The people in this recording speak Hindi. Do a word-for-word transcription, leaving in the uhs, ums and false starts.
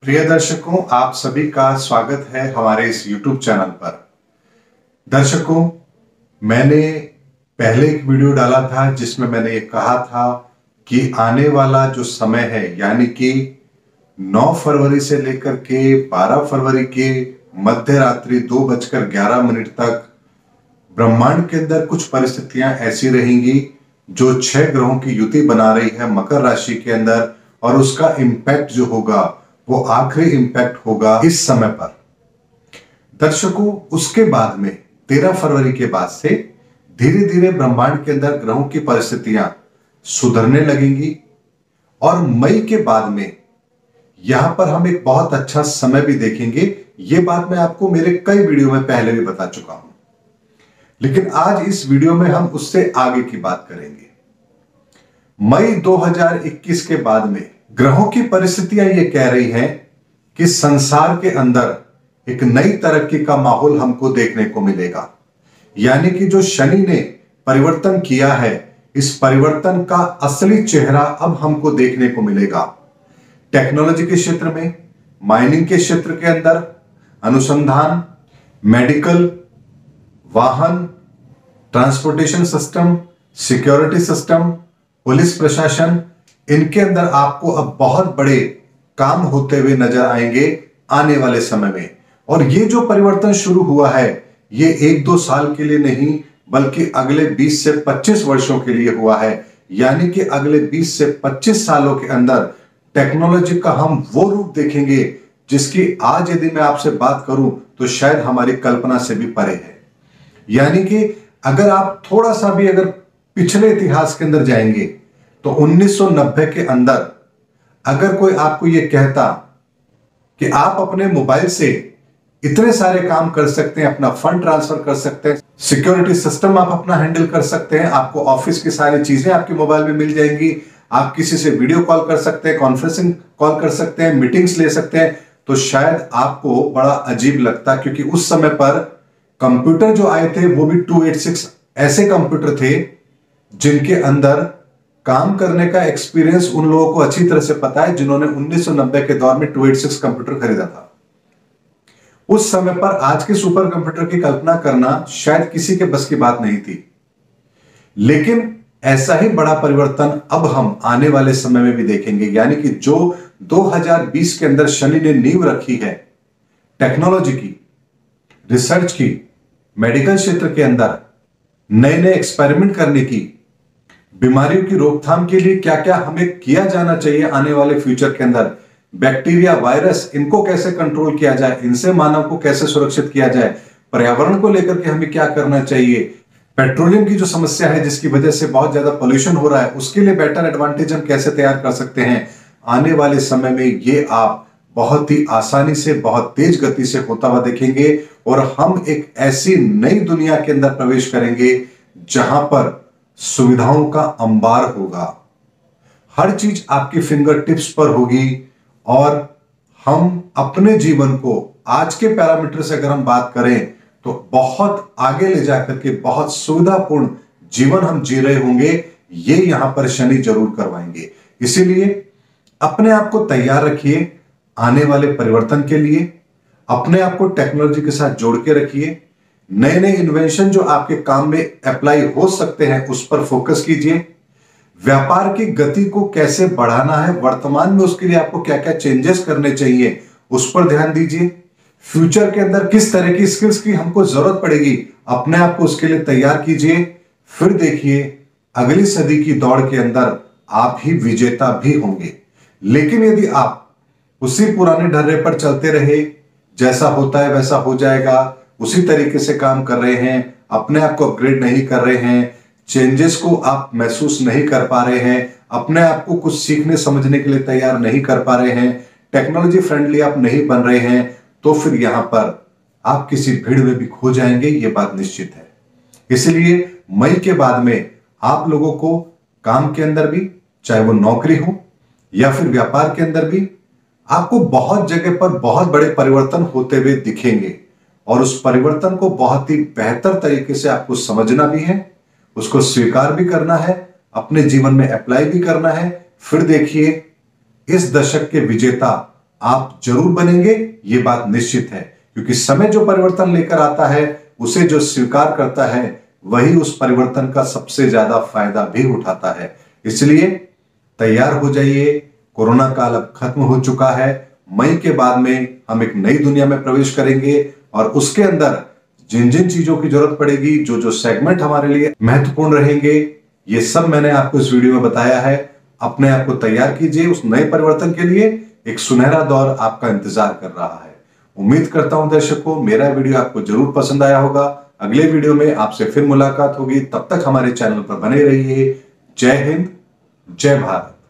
प्रिय दर्शकों, आप सभी का स्वागत है हमारे इस YouTube चैनल पर। दर्शकों, मैंने पहले एक वीडियो डाला था जिसमें मैंने ये कहा था कि आने वाला जो समय है, यानी कि नौ फरवरी से लेकर के बारह फरवरी के मध्य रात्रि दो बजकर ग्यारह मिनट तक ब्रह्मांड के अंदर कुछ परिस्थितियां ऐसी रहेंगी जो छह ग्रहों की युति बना रही है मकर राशि के अंदर, और उसका इंपैक्ट जो होगा वो आखिरी इंपैक्ट होगा इस समय पर। दर्शकों, उसके बाद में तेरह फरवरी के बाद से धीरे धीरे ब्रह्मांड के अंदर ग्रहों की परिस्थितियां सुधरने लगेंगी, और मई के बाद में यहां पर हम एक बहुत अच्छा समय भी देखेंगे। यह बात मैं आपको मेरे कई वीडियो में पहले भी बता चुका हूं, लेकिन आज इस वीडियो में हम उससे आगे की बात करेंगे। मई दो हज़ार इक्कीस के बाद में ग्रहों की परिस्थितियां ये कह रही हैं कि संसार के अंदर एक नई तरक्की का माहौल हमको देखने को मिलेगा। यानी कि जो शनि ने परिवर्तन किया है, इस परिवर्तन का असली चेहरा अब हमको देखने को मिलेगा। टेक्नोलॉजी के क्षेत्र में, माइनिंग के क्षेत्र के अंदर, अनुसंधान, मेडिकल, वाहन, transportation system, security system, police प्रशासन, इनके अंदर आपको अब बहुत बड़े काम होते हुए नजर आएंगे आने वाले समय में। और ये जो परिवर्तन शुरू हुआ है, ये एक दो साल के लिए नहीं बल्कि अगले बीस से पच्चीस वर्षों के लिए हुआ है। यानी कि अगले बीस से पच्चीस सालों के अंदर टेक्नोलॉजी का हम वो रूप देखेंगे जिसकी आज यदि मैं आपसे बात करूं तो शायद हमारी कल्पना से भी परे है। यानी कि अगर आप थोड़ा सा भी अगर पिछले इतिहास के अंदर जाएंगे तो उन्नीस सौ नब्बे के अंदर अगर कोई आपको यह कहता कि आप अपने मोबाइल से इतने सारे काम कर सकते हैं, अपना फंड ट्रांसफर कर सकते हैं, सिक्योरिटी सिस्टम आप अपना हैंडल कर सकते हैं, आपको ऑफिस की सारी चीजें आपके मोबाइल में मिल जाएंगी, आप किसी से वीडियो कॉल कर सकते हैं, कॉन्फ्रेंसिंग कॉल कर सकते हैं, मीटिंग्स ले सकते हैं, तो शायद आपको बड़ा अजीब लगता। क्योंकि उस समय पर कंप्यूटर जो आए थे वो भी टू एट सिक्स ऐसे कंप्यूटर थे जिनके अंदर काम करने का एक्सपीरियंस उन लोगों को अच्छी तरह से पता है जिन्होंने उन्नीस सौ नब्बे के दौर में टू एट सिक्स कंप्यूटर खरीदा था। उस समय पर आज के सुपर कंप्यूटर की कल्पना करना शायद किसी के बस की बात नहीं थी। लेकिन ऐसा ही बड़ा परिवर्तन अब हम आने वाले समय में भी देखेंगे। यानी कि जो दो हज़ार बीस के अंदर शनि ने नींव रखी है टेक्नोलॉजी की, रिसर्च की, मेडिकल क्षेत्र के अंदर नए नए एक्सपेरिमेंट करने की, बीमारियों की रोकथाम के लिए क्या क्या हमें किया जाना चाहिए आने वाले फ्यूचर के अंदर, बैक्टीरिया, वायरस, इनको कैसे कंट्रोल किया जाए, इनसे मानव को कैसे सुरक्षित किया जाए, पर्यावरण को लेकर के हमें क्या करना चाहिए, पेट्रोलियम की जो समस्या है जिसकी वजह से बहुत ज्यादा पोल्यूशन हो रहा है, उसके लिए बेटर एडवांटेज हम कैसे तैयार कर सकते हैं। आने वाले समय में ये आप बहुत ही आसानी से, बहुत तेज गति से होता हुआ देखेंगे, और हम एक ऐसी नई दुनिया के अंदर प्रवेश करेंगे जहां पर सुविधाओं का अंबार होगा। हर चीज आपकी फिंगर टिप्स पर होगी, और हम अपने जीवन को आज के पैरामीटर से अगर हम बात करें तो बहुत आगे ले जाकर के बहुत सुविधापूर्ण जीवन हम जी रहे होंगे। ये यहां पर शनि जरूर करवाएंगे। इसीलिए अपने आप को तैयार रखिए आने वाले परिवर्तन के लिए। अपने आप को टेक्नोलॉजी के साथ जोड़ के रखिए। नए नए इन्वेंशन जो आपके काम में अप्लाई हो सकते हैं उस पर फोकस कीजिए। व्यापार की गति को कैसे बढ़ाना है, वर्तमान में उसके लिए आपको क्या क्या चेंजेस करने चाहिए उस पर ध्यान दीजिए। फ्यूचर के अंदर किस तरह की स्किल्स की हमको जरूरत पड़ेगी, अपने आप को उसके लिए तैयार कीजिए। फिर देखिए अगली सदी की दौड़ के अंदर आप ही विजेता भी होंगे। लेकिन यदि आप उसी पुराने ढर्रे पर चलते रहे, जैसा होता है वैसा हो जाएगा, उसी तरीके से काम कर रहे हैं, अपने आप को अपग्रेड नहीं कर रहे हैं, चेंजेस को आप महसूस नहीं कर पा रहे हैं, अपने आप को कुछ सीखने समझने के लिए तैयार नहीं कर पा रहे हैं, टेक्नोलॉजी फ्रेंडली आप नहीं बन रहे हैं, तो फिर यहां पर आप किसी भीड़ में भी खो जाएंगे, ये बात निश्चित है। इसलिए मई के बाद में आप लोगों को काम के अंदर भी, चाहे वो नौकरी हो या फिर व्यापार के अंदर भी, आपको बहुत जगह पर बहुत बड़े परिवर्तन होते हुए दिखेंगे, और उस परिवर्तन को बहुत ही बेहतर तरीके से आपको समझना भी है, उसको स्वीकार भी करना है, अपने जीवन में अप्लाई भी करना है। फिर देखिए इस दशक के विजेता आप जरूर बनेंगे, ये बात निश्चित है। क्योंकि समय जो परिवर्तन लेकर आता है, उसे जो स्वीकार करता है, वही उस परिवर्तन का सबसे ज्यादा फायदा भी उठाता है। इसलिए तैयार हो जाइए, कोरोना काल अब खत्म हो चुका है। मई के बाद में हम एक नई दुनिया में प्रवेश करेंगे और उसके अंदर जिन जिन चीजों की जरूरत पड़ेगी, जो जो सेगमेंट हमारे लिए महत्वपूर्ण रहेंगे, ये सब मैंने आपको इस वीडियो में बताया है। अपने आप को तैयार कीजिए उस नए परिवर्तन के लिए। एक सुनहरा दौर आपका इंतजार कर रहा है। उम्मीद करता हूं दर्शकों, मेरा वीडियो आपको जरूर पसंद आया होगा। अगले वीडियो में आपसे फिर मुलाकात होगी। तब तक हमारे चैनल पर बने रहिए। जय हिंद, जय भारत।